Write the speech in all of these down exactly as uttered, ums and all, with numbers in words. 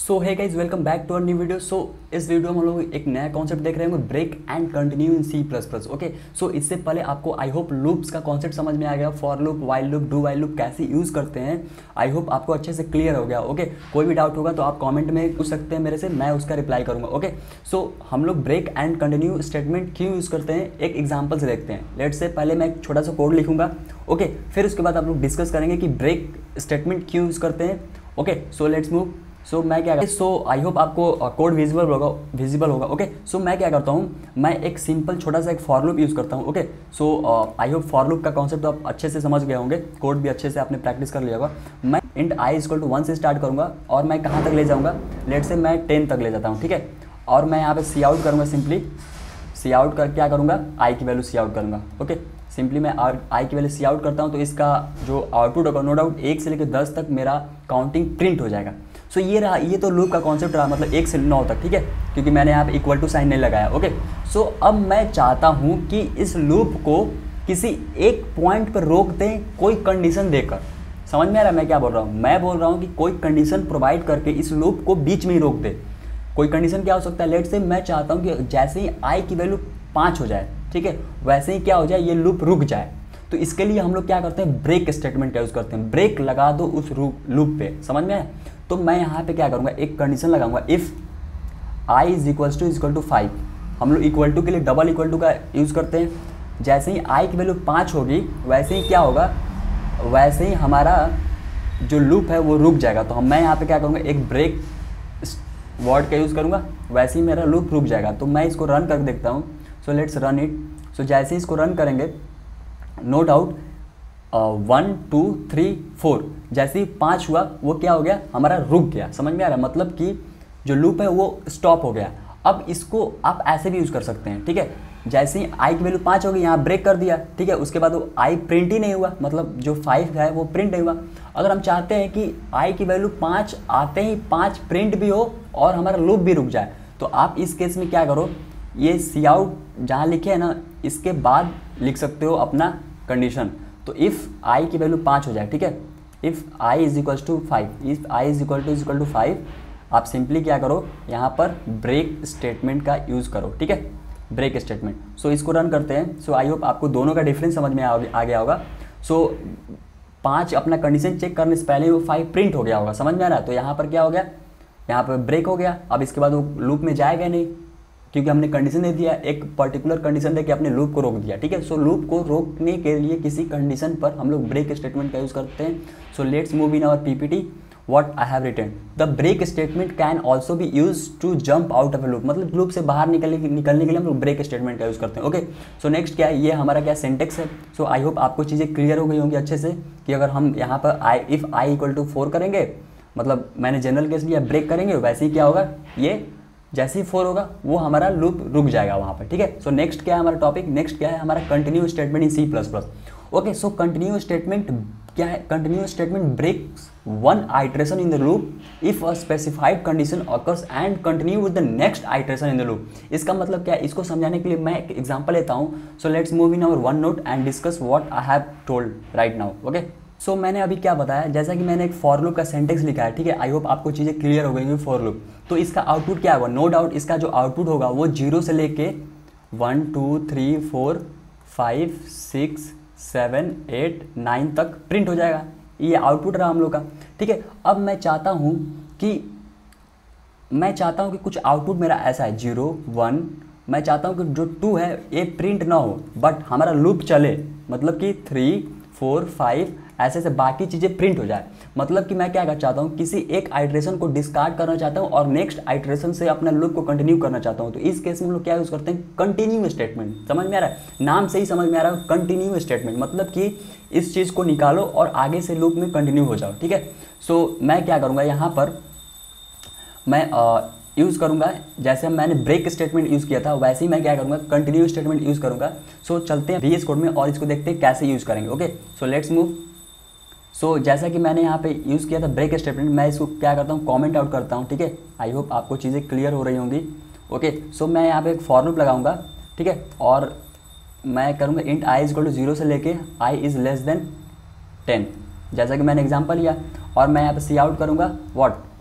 So hey guys, welcome back to our new video. So इस video में हम लोग एक नया कॉन्सेप्ट देख रहे होंगे, break and continue in C plus plus. Okay, so इससे पहले आपको आई होप लूप्स का कॉन्सेप्ट समझ में आ गया, for loop, while loop, do while loop कैसे यूज़ करते हैं। आई होप आपको अच्छे से क्लियर हो गया। Okay okay? कोई भी डाउट होगा तो आप कॉमेंट में पूछ सकते हैं मेरे से, मैं उसका रिप्लाई करूँगा। ओके, सो हम लोग ब्रेक एंड कंटिन्यू स्टेटमेंट क्यों यूज़ करते हैं, एक एग्जाम्पल से देखते हैं। लेट से पहले मैं एक छोटा सा कोड लिखूंगा। Okay okay? फिर उसके बाद आप लोग डिस्कस करेंगे कि ब्रेक स्टेटमेंट क्यों यूज़ करते हैं। Okay, so let's move. So so, मैं क्या करता हूँ, सो आई होप आपको कोड विजिबल होगा विजिबल होगा ओके। सो मैं क्या करता हूँ, मैं एक सिंपल छोटा सा एक फॉर लूप यूज़ करता हूँ। Okay, so I hope for loop का कॉन्सेप्ट आप अच्छे से समझ गए होंगे, कोड भी अच्छे से आपने प्रैक्टिस कर लिया होगा। मैं int I equal to one से स्टार्ट करूँगा और मैं कहाँ तक ले जाऊँगा, लेट से मैं टेन तक ले जाता हूँ। ठीक है, और मैं यहाँ पे सी आउट करूँगा, सिंपली सी आउट कर क्या करूँगा, आई की वैल्यू सी आउट करूँगा। ओके, सिंपली मैं आई की वैल्यू सी आउट करता हूँ तो इसका जो आउटपुट होगा नो डाउट एक से लेकर दस तक मेरा काउंटिंग प्रिंट हो जाएगा। सो so, ये रहा, ये तो लूप का कॉन्सेप्ट रहा, मतलब एक से नौ तक। ठीक है, क्योंकि मैंने यहाँ पे इक्वल टू साइन नहीं लगाया। ओके, सो so, अब मैं चाहता हूँ कि इस लूप को किसी एक पॉइंट पर रोक दें, कोई कंडीशन देकर। समझ में आ रहा है मैं क्या बोल रहा हूँ? मैं बोल रहा हूँ कि कोई कंडीशन प्रोवाइड करके इस लूप को बीच में ही रोक दे। कोई कंडीशन क्या हो सकता है, लेट से मैं चाहता हूँ कि जैसे ही आई की वैल्यू पाँच हो जाए, ठीक है, वैसे ही क्या हो जाए, ये लूप रुक जाए। तो इसके लिए हम लोग क्या करते हैं, ब्रेक स्टेटमेंट का यूज़ करते हैं। ब्रेक लगा दो उस लूप पे, समझ में आए? तो मैं यहाँ पे क्या करूँगा, एक कंडीशन लगाऊंगा, if I is equal to equal to five. हम लोग इक्वल टू के लिए डबल इक्वल टू का यूज़ करते हैं। जैसे ही आई की वैल्यू पाँच होगी वैसे ही क्या होगा, वैसे ही हमारा जो लूप है वो रुक जाएगा। तो हम मैं यहाँ पे क्या करूँगा, एक ब्रेक वर्ड का यूज़ करूँगा, वैसे ही मेरा लूप रुक जाएगा। तो मैं इसको रन कर देखता हूँ। So let's run it. So जैसे ही इसको रन करेंगे, no doubt one two three four, जैसे ही पाँच हुआ वो क्या हो गया, हमारा रुक गया। समझ में आ रहा है? मतलब कि जो लूप है वो स्टॉप हो गया। अब इसको आप ऐसे भी यूज़ कर सकते हैं। ठीक है, जैसे ही आई की वैल्यू पाँच होगी, यहाँ ब्रेक कर दिया। ठीक है, उसके बाद वो आई प्रिंट ही नहीं हुआ, मतलब जो फाइव है वो प्रिंट नहीं हुआ। अगर हम चाहते हैं कि आई की वैल्यू पाँच आते ही पाँच प्रिंट भी हो और हमारा लूप भी रुक जाए, तो आप इस केस में क्या करो, ये सी आउट जहाँ लिखे है ना, इसके बाद लिख सकते हो अपना कंडीशन। तो इफ़ आई की वैल्यू पाँच हो जाए, ठीक है, if I is equal to five, if I is equal to is equal to five, आप सिंपली क्या करो, यहाँ पर ब्रेक स्टेटमेंट का यूज़ करो। ठीक है, ब्रेक स्टेटमेंट। सो इसको रन करते हैं। सो आई होप आपको दोनों का डिफरेंस समझ में आ, आ गया होगा। सो पाँच अपना कंडीशन चेक करने से पहले वो फाइव प्रिंट हो गया होगा। समझ में आ रहा है? तो यहाँ पर क्या हो गया, यहाँ पर ब्रेक हो गया। अब इसके बाद वो लूप में जाएगा नहीं, क्योंकि हमने कंडीशन दे दिया, एक पर्टिकुलर कंडीशन दे के अपने लूप को रोक दिया। ठीक है, सो लूप को रोकने के लिए किसी कंडीशन पर हम लोग ब्रेक स्टेटमेंट का यूज़ करते हैं। So let's move in our PPT what I have written. The break statement can also be use to jump out of a loop, मतलब लूप से बाहर निकलने निकलने के लिए हम लोग ब्रेक स्टेटमेंट का यूज़ करते हैं। ओके, सो नेक्स्ट क्या है, ये हमारा क्या सिंटेक्स है। सो आई होप आपको चीज़ें क्लियर हो गई होंगी अच्छे से, कि अगर हम यहाँ पर I if I equal to four करेंगे, मतलब मैंने जनरल केस लिया, ब्रेक करेंगे, वैसे ही क्या होगा, ये जैसे ही फोर होगा वो हमारा लूप रुक जाएगा वहाँ पर। ठीक है, सो नेक्स्ट क्या है हमारा टॉपिक, नेक्स्ट क्या है हमारा continue statement in C plus plus. Okay, so continue statement क्या है, continue statement breaks one iteration in the loop if a specified condition occurs and continue with the next iteration in the loop. इसका मतलब क्या है, इसको समझाने के लिए मैं एक एग्जांपल लेता हूँ। So let's move in our one note and discuss what I have told right now. Okay, so so, मैंने अभी क्या बताया, जैसा कि मैंने एक फॉर लूप का सेंटेक्स लिखा है। ठीक है, आई होप आपको चीज़ें क्लियर हो गई होंगी फॉर लूप। तो इसका आउटपुट क्या होगा, नो डाउट इसका जो आउटपुट होगा वो जीरो से लेके one two three four five six seven eight nine तक प्रिंट हो जाएगा। ये आउटपुट रहा हम लोग का। ठीक है, अब मैं चाहता हूँ कि मैं चाहता हूँ कि कुछ आउटपुट मेरा ऐसा है, जीरो वन, मैं चाहता हूँ कि जो टू है ये प्रिंट ना हो, बट हमारा लूप चले, मतलब कि थ्री फोर फाइव ऐसे से बाकी चीज़ें प्रिंट हो जाए। मतलब कि मैं क्या करना चाहता हूँ, किसी एक आइट्रेशन को डिस्कार्ड करना चाहता हूँ और नेक्स्ट आइट्रेशन से अपना लूप को कंटिन्यू करना चाहता हूँ। तो इस केस में हम लोग क्या यूज़ करते हैं, कंटिन्यू स्टेटमेंट। समझ में आ रहा है, नाम से ही समझ में आ रहा है, कंटिन्यू स्टेटमेंट, मतलब कि इस चीज़ को निकालो और आगे से लूप में कंटिन्यू हो जाओ। ठीक है, सो मैं क्या करूँगा, यहाँ पर मैं यूज़ करूँगा, जैसे मैंने ब्रेक स्टेटमेंट यूज़ किया था वैसे ही मैं क्या करूँगा, कंटिन्यू स्टेटमेंट यूज़ करूँगा। सो चलते हैं वी एस कोड में और इसको देखते हैं कैसे यूज़ करेंगे। Okay, so let's move. So so, जैसा कि मैंने यहाँ पे यूज़ किया था ब्रेक स्टेटमेंट, मैं इसको क्या करता हूँ, कमेंट आउट करता हूँ। ठीक है, आई होप आपको चीज़ें क्लियर हो रही होंगी। ओके, सो मैं यहाँ पे एक फॉर लूप लगाऊंगा। ठीक है, और मैं करूँगा int I is equal to zero से लेके I is less than ten, जैसा कि मैंने एग्जांपल लिया। और मैं यहाँ पे सी आउट करूँगा व्हाट,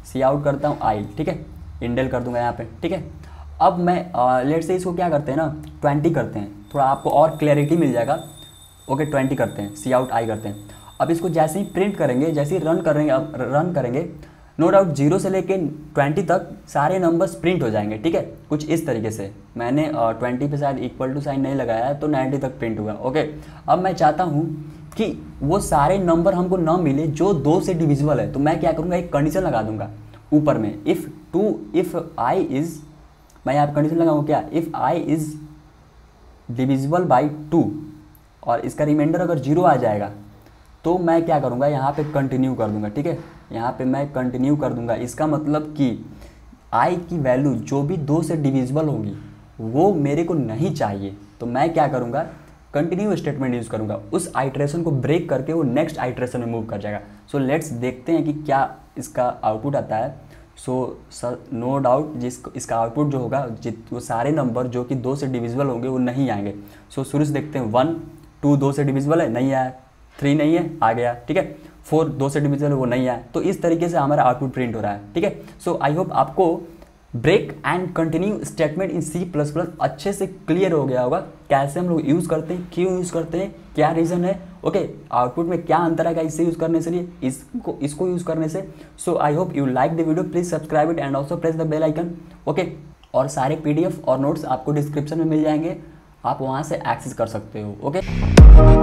सी आउट करता हूँ आई, ठीक है, इंडेल कर दूंगा यहाँ पे, ठीक है। अब मैं लेट से इसको क्या करते हैं ना, ट्वेंटी करते हैं, थोड़ा आपको और क्लैरिटी मिल जाएगा। ओके, ट्वेंटी करते हैं, सी आउट आई करते हैं। अब इसको जैसे ही प्रिंट करेंगे, जैसे ही रन करेंगे, अब रन करेंगे, नो डाउट जीरो से लेके ट्वेंटी तक सारे नंबर्स प्रिंट हो जाएंगे, ठीक है, कुछ इस तरीके से। मैंने ट्वेंटी पे शायद इक्वल टू साइन नहीं लगाया है, तो नाइन्टी तक प्रिंट हुआ। ओके, अब मैं चाहता हूँ कि वो सारे नंबर हमको ना मिले जो दो से डिविजिबल है, तो मैं क्या करूँगा, एक कंडीशन लगा दूंगा ऊपर में, if two if I is, मैं यहाँ पर कंडीशन लगाऊँ क्या, if I is divisible by two और इसका रिमाइंडर अगर जीरो आ जाएगा तो मैं क्या करूँगा, यहाँ पे कंटिन्यू कर दूंगा, ठीक है, यहाँ पे मैं कंटिन्यू कर दूंगा। इसका मतलब कि आई की वैल्यू जो भी दो से डिविजिबल होगी वो मेरे को नहीं चाहिए, तो मैं क्या करूँगा, कंटिन्यू स्टेटमेंट यूज़ करूँगा, उस आइट्रेशन को ब्रेक करके वो नेक्स्ट आइट्रेशन में मूव कर जाएगा। सो so, लेट्स देखते हैं कि क्या इसका आउटपुट आता है। सो सर नो डाउट जिस इसका आउटपुट जो होगा, जित वो सारे नंबर जो कि दो से डिविजिबल होंगे वो नहीं आएंगे। सो so, शुरू से देखते हैं, वन टू दो से डिविजिबल है, नहीं आया, थ्री नहीं है, आ गया, ठीक है, फोर दो से डिविजिबल है, वो नहीं आया। तो इस तरीके से हमारा आउटपुट प्रिंट हो रहा है, ठीक है। सो आई होप आपको break and continue statement in C plus plus अच्छे से क्लियर हो गया होगा, कैसे हम लोग यूज़ करते हैं, क्यों यूज़ करते हैं, क्या रीज़न है, ओके, आउटपुट में क्या अंतर आएगा इससे यूज़ करने से लिए इसको इसको यूज़ करने से। So I hope you like the video, please subscribe it and also press the bell icon, okay. और सारे पीडीएफ और नोट्स आपको डिस्क्रिप्शन में मिल जाएंगे, आप वहाँ से एक्सेस कर सकते हो, ओके।